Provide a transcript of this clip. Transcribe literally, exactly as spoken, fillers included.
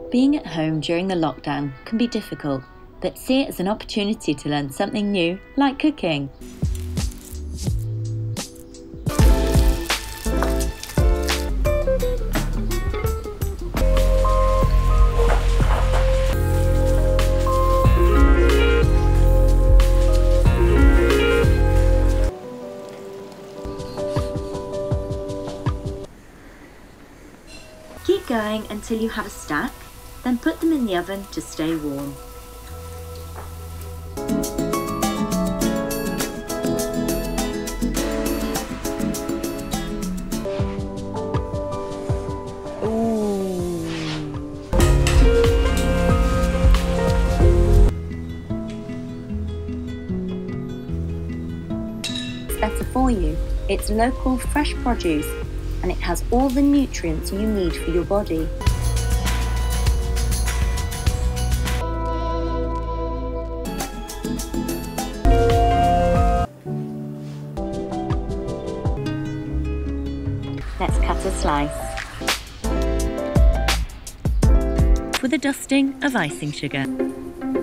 Being at home during the lockdown can be difficult, but see it as an opportunity to learn something new, like cooking. Keep going until you have a stack, then put them in the oven to stay warm. Ooh. It's better for you. It's local, fresh produce, and it has all the nutrients you need for your body. Let's cut a slice. With a dusting of icing sugar.